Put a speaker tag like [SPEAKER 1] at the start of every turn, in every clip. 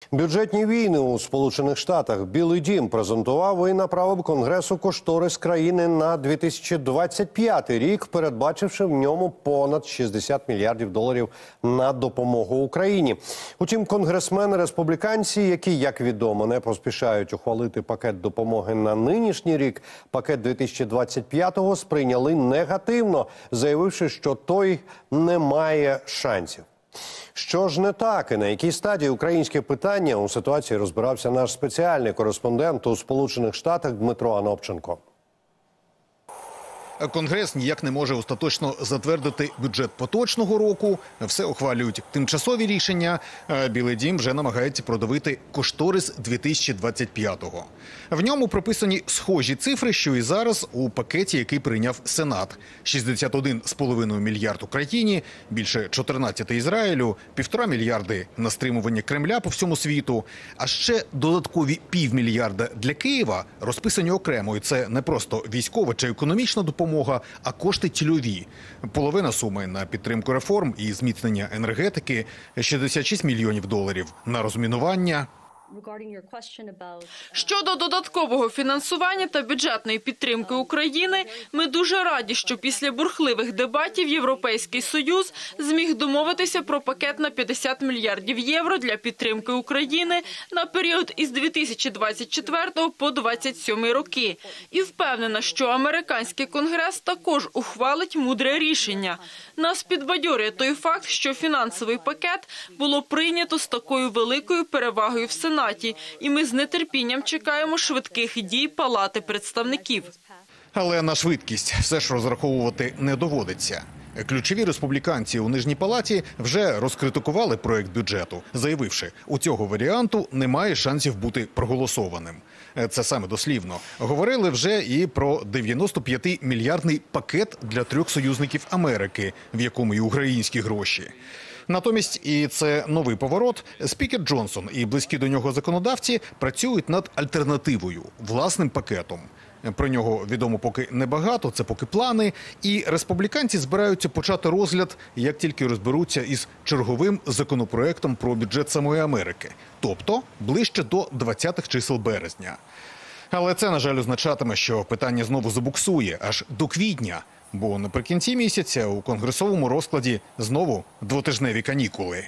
[SPEAKER 1] Бюджетні війни у Сполучених Штатах. Білий дім презентував і направив Конгресу кошторис країни на 2025 рік, передбачивши в ньому понад 60 мільярдів доларів на допомогу Україні. Утім, конгресмени-республіканці, які, як відомо, не поспішають ухвалити пакет допомоги на нинішній рік, пакет 2025-го сприйняли негативно, заявивши, що той не має шансів. Що ж не так і на якій стадії українське питання у ситуації розбирався наш спеціальний кореспондент у Сполучених Штатах Дмитро Анопченко.
[SPEAKER 2] Конгрес ніяк не може остаточно затвердити бюджет поточного року. Все ухвалюють тимчасові рішення. Білий дім вже намагається продавити кошторис 2025-го. В ньому прописані схожі цифри, що і зараз у пакеті, який прийняв Сенат. 61,5 мільярд Україні, більше 14 Ізраїлю, 1,5 мільярди на стримування Кремля по всьому світу. А ще додаткові півмільярда для Києва розписані окремо. І це не просто військова чи економічна допомога, а кошти цільові. Половина суми на підтримку реформ і зміцнення енергетики, 66 мільйонів доларів на розмінування.
[SPEAKER 3] Щодо додаткового фінансування та бюджетної підтримки України, ми дуже раді, що після бурхливих дебатів Європейський Союз зміг домовитися про пакет на 50 мільярдів євро для підтримки України на період із 2024 по 2027 роки. І впевнена, що американський конгрес також ухвалить мудре рішення. Нас підбадьорює той факт, що фінансовий пакет було прийнято з такою великою перевагою в Сенаті. І ми з нетерпінням чекаємо швидких дій Палати представників.
[SPEAKER 2] Але на швидкість все ж розраховувати не доводиться. Ключові республіканці у Нижній Палаті вже розкритикували проект бюджету, заявивши, у цього варіанту немає шансів бути проголосованим. Це саме дослівно. Говорили вже і про 95-мільярдний пакет для 3 союзників Америки, в якому і українські гроші. Натомість, і це новий поворот, спікер Джонсон і близькі до нього законодавці працюють над альтернативою – власним пакетом. Про нього відомо поки небагато, це поки плани. І республіканці збираються почати розгляд, як тільки розберуться із черговим законопроектом про бюджет самої Америки. Тобто, ближче до 20-х чисел березня. Але це, на жаль, означатиме, що питання знову забуксує аж до квітня. Бо наприкінці місяця у конгресовому розкладі знову двотижневі канікули.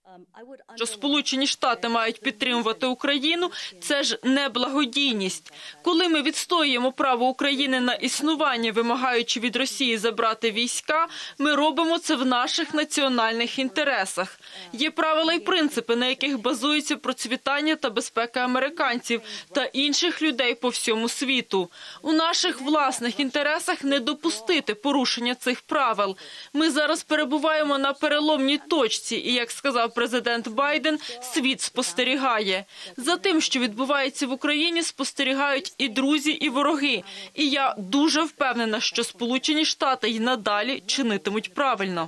[SPEAKER 3] Що Сполучені Штати мають підтримувати Україну – це ж не благодійність. Коли ми відстоюємо право України на існування, вимагаючи від Росії забрати війська, ми робимо це в наших національних інтересах. Є правила і принципи, на яких базується процвітання та безпека американців та інших людей по всьому світу. У наших власних інтересах не допустити порушення цих правил. Ми зараз перебуваємо на переломній точці і, як сказав президент Байден, світ спостерігає. За тим, що відбувається в Україні, спостерігають і друзі, і вороги. І я дуже впевнена, що Сполучені Штати й надалі чинитимуть правильно.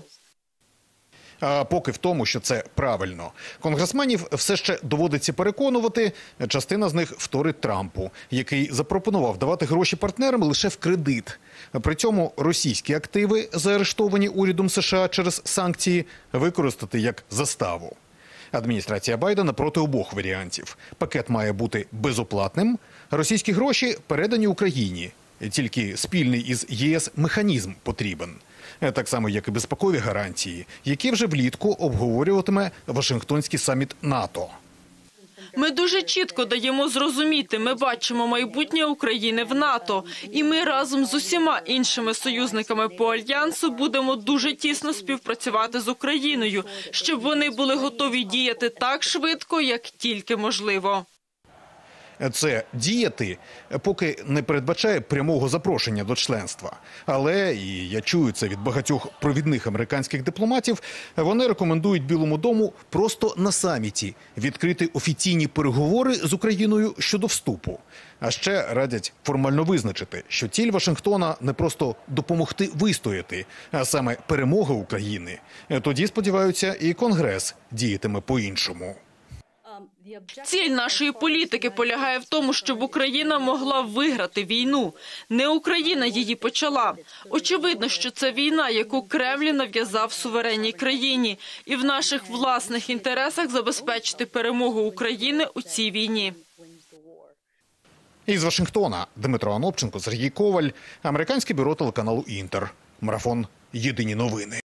[SPEAKER 2] А поки в тому, що це правильно. Конгресменів все ще доводиться переконувати. Частина з них вторить Трампу, який запропонував давати гроші партнерам лише в кредит. При цьому російські активи, заарештовані урядом США через санкції, використати як заставу. Адміністрація Байдена проти обох варіантів. Пакет має бути безоплатним, російські гроші передані Україні. Тільки спільний із ЄС механізм потрібен. Так само, як і безпекові гарантії, які вже влітку обговорюватиме Вашингтонський саміт НАТО.
[SPEAKER 3] Ми дуже чітко даємо зрозуміти, ми бачимо майбутнє України в НАТО. І ми разом з усіма іншими союзниками по Альянсу будемо дуже тісно співпрацювати з Україною, щоб вони були готові діяти так швидко, як тільки можливо.
[SPEAKER 2] Це діяти поки не передбачає прямого запрошення до членства. Але, і я чую це від багатьох провідних американських дипломатів, вони рекомендують Білому дому просто на саміті відкрити офіційні переговори з Україною щодо вступу. А ще радять формально визначити, що ціль Вашингтона не просто допомогти вистояти, а саме перемога України. Тоді, сподіваються, і Конгрес діятиме по-іншому.
[SPEAKER 3] Ціль нашої політики полягає в тому, щоб Україна могла виграти війну. Не Україна її почала. Очевидно, що це війна, яку Кремль нав'язав суверенній країні. І в наших власних інтересах забезпечити перемогу України у цій війні.
[SPEAKER 2] Із Вашингтона Дмитро Анопченко, Сергій Коваль, американське бюро телеканалу «Інтер». Марафон. Єдині новини.